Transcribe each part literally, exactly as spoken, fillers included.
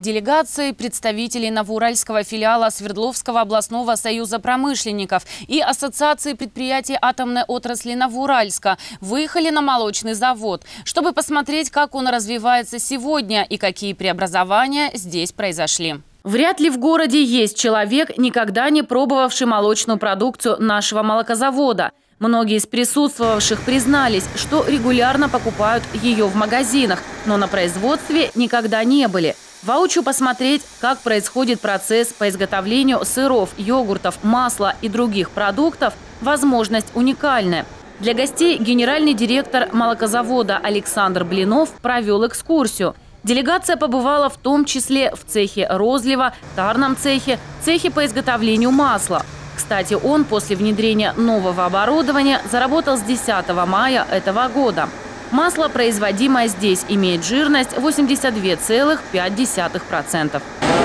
делегации представителей Новоуральского филиала Свердловского областного союза промышленников и Ассоциации предприятий атомной отрасли Новоуральска выехали на молочный завод, чтобы посмотреть, как он развивается сегодня и какие преобразования здесь произошли. Вряд ли в городе есть человек, никогда не пробовавший молочную продукцию нашего молокозавода. Многие из присутствовавших признались, что регулярно покупают ее в магазинах, но на производстве никогда не были. Воочию посмотреть, как происходит процесс по изготовлению сыров, йогуртов, масла и других продуктов, возможность уникальная. Для гостей генеральный директор молокозавода Александр Блинов провел экскурсию. Делегация побывала в том числе в цехе розлива, тарном цехе, цехе по изготовлению масла. Кстати, он после внедрения нового оборудования заработал с десятого мая этого года. Масло, производимое здесь, имеет жирность восемьдесят две целых пять десятых процента.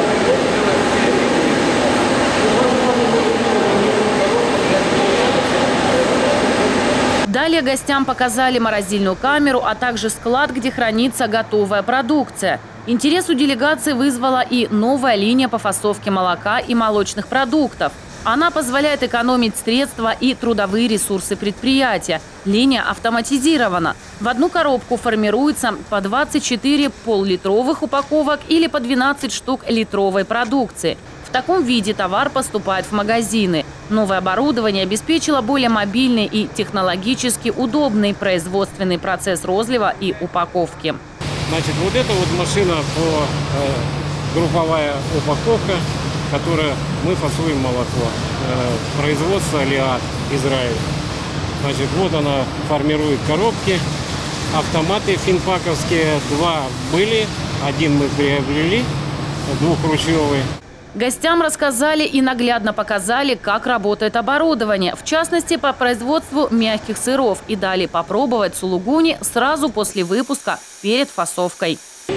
Далее гостям показали морозильную камеру, а также склад, где хранится готовая продукция. Интерес у делегации вызвала и новая линия по фасовке молока и молочных продуктов. Она позволяет экономить средства и трудовые ресурсы предприятия. Линия автоматизирована. В одну коробку формируется по двадцать четыре поллитровых упаковок или по двенадцать штук литровой продукции. В таком виде товар поступает в магазины. Новое оборудование обеспечило более мобильный и технологически удобный производственный процесс розлива и упаковки. Значит, вот эта вот машина по э, групповая упаковка, которая мы фасуем молоко. Э, производство Лиад, Израиль. Значит, вот она формирует коробки. Автоматы финпаковские два были, один мы приобрели, двухручевый. Гостям рассказали и наглядно показали, как работает оборудование, в частности, по производству мягких сыров, и дали попробовать сулугуни сразу после выпуска, перед фасовкой.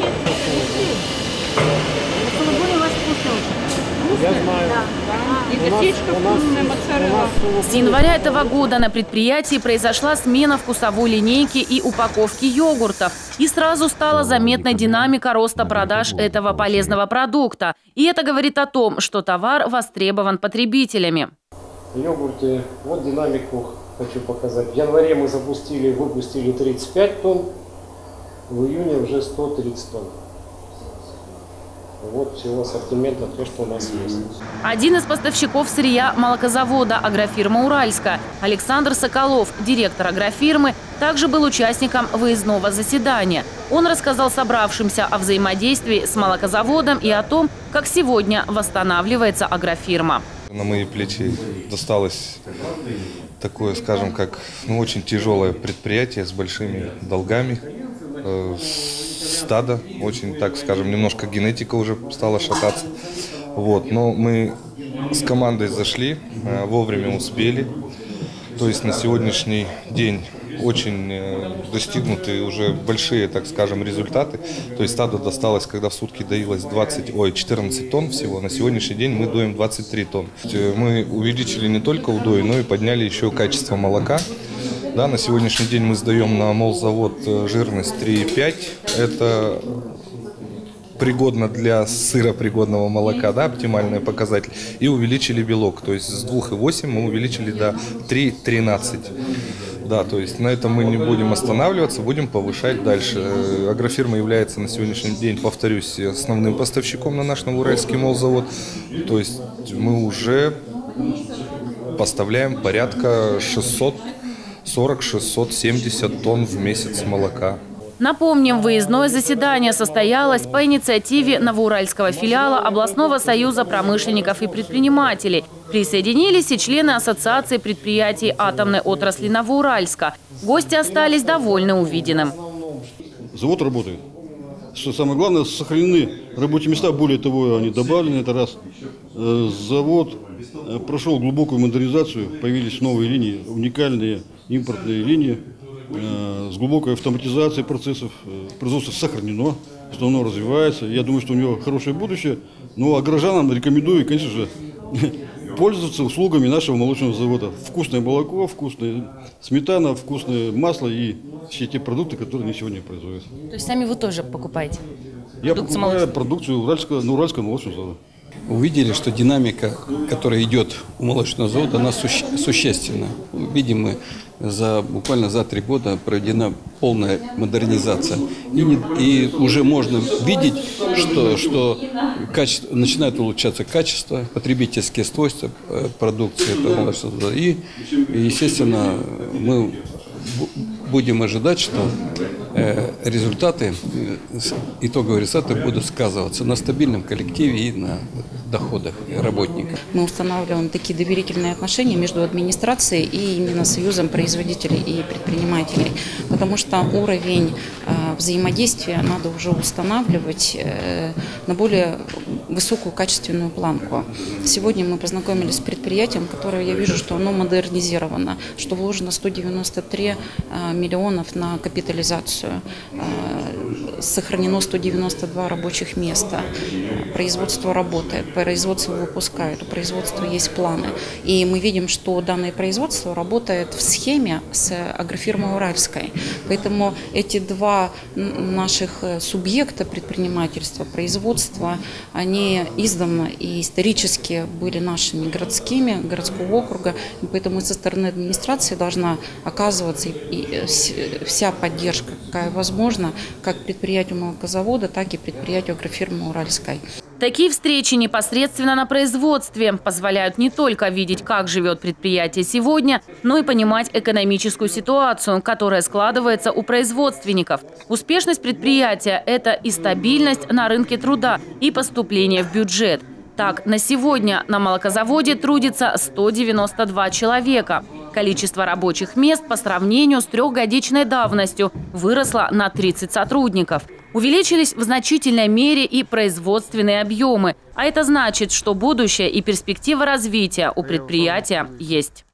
Я знаю. И косичка вкусная, моцарелла. С января этого года на предприятии произошла смена вкусовой линейки и упаковки йогуртов. И сразу стала заметна динамика роста продаж этого полезного продукта. И это говорит о том, что товар востребован потребителями. Йогурты, вот динамику хочу показать. В январе мы запустили, выпустили тридцать пять тонн, в июне уже сто тридцать тонн. Вот всего ассортимента, то, что у нас есть. Один из поставщиков сырья молокозавода агрофирма «Уральска» Александр Соколов, директор агрофирмы, также был участником выездного заседания. Он рассказал собравшимся о взаимодействии с молокозаводом и о том, как сегодня восстанавливается агрофирма. На мои плечи досталось такое, скажем, как ну, очень тяжелое предприятие с большими долгами. Стадо, очень, так скажем, немножко генетика уже стала шататься. Вот. Но мы с командой зашли, вовремя успели. То есть на сегодняшний день очень достигнуты уже большие, так скажем, результаты. То есть стадо досталось, когда в сутки доилось двадцать, ой, четырнадцать тонн всего. На сегодняшний день мы доим двадцать три тонн. Мы увеличили не только удой, но и подняли еще качество молока. Да, на сегодняшний день мы сдаем на молзавод жирность три и пять. Это пригодно для сыропригодного молока, да, оптимальный показатель. И увеличили белок. То есть с двух и восьми мы увеличили до три и тринадцать. Да, то есть на этом мы не будем останавливаться, будем повышать дальше. Агрофирма является на сегодняшний день, повторюсь, основным поставщиком на наш Новоуральский молзавод. То есть мы уже поставляем порядка шестьсот сорок — шестьсот семьдесят тонн в месяц молока. Напомним, выездное заседание состоялось по инициативе Новоуральского филиала областного союза промышленников и предпринимателей. Присоединились и члены Ассоциации предприятий атомной отрасли Новоуральска. Гости остались довольны увиденным. Завод работает. Что самое главное, сохранены рабочие места, более того, они добавлены, это раз. Завод прошел глубокую модернизацию, появились новые линии, уникальные импортные линии с глубокой автоматизацией процессов. Производство сохранено, что оно развивается. Я думаю, что у него хорошее будущее. Ну а горожанам рекомендую, конечно же, пользоваться услугами нашего молочного завода. Вкусное молоко, вкусная сметана, вкусное масло и все те продукты, которые они сегодня производят. То есть сами вы тоже покупаете? Я Продукция покупаю молочная. продукцию Уральского, на Уральского молочного завода. Увидели, что динамика, которая идет у молочного завода, она суще- существенна. Видим мы, за, буквально за три года проведена полная модернизация. И, не- и уже можно видеть, что, что качество, начинает улучшаться качество, потребительские свойства э, продукции этого молочного завода. И, и, естественно, мы бу- будем ожидать, что э, результаты, э, с- итоговые результаты будут сказываться на стабильном коллективе и на доходах работников. Мы устанавливаем такие доверительные отношения между администрацией и именно союзом производителей и предпринимателей, потому что уровень э, взаимодействия надо уже устанавливать э, на более высокую качественную планку. Сегодня мы познакомились с предприятием, которое я вижу, что оно модернизировано, что вложено сто девяносто три э, миллионов на капитализацию, э, сохранено сто девяносто два рабочих места, производство работает, производство выпускает, у производства есть планы. И мы видим, что данное производство работает в схеме с агрофирмой Уральской. Поэтому эти два наших субъекта предпринимательства, производства, они издавна и исторически были нашими городскими, городского округа. И поэтому со стороны администрации должна оказываться и вся поддержка, какая возможна, как предприятию молокозавода, так и предприятию агрофирмы Уральской. Такие встречи непосредственно на производстве позволяют не только видеть, как живет предприятие сегодня, но и понимать экономическую ситуацию, которая складывается у производственников. Успешность предприятия – это и стабильность на рынке труда, и поступление в бюджет. Так, на сегодня на молокозаводе трудится сто девяносто два человека. Количество рабочих мест по сравнению с трехгодичной давностью выросло на тридцать сотрудников. Увеличились в значительной мере и производственные объемы. А это значит, что будущее и перспектива развития у предприятия есть.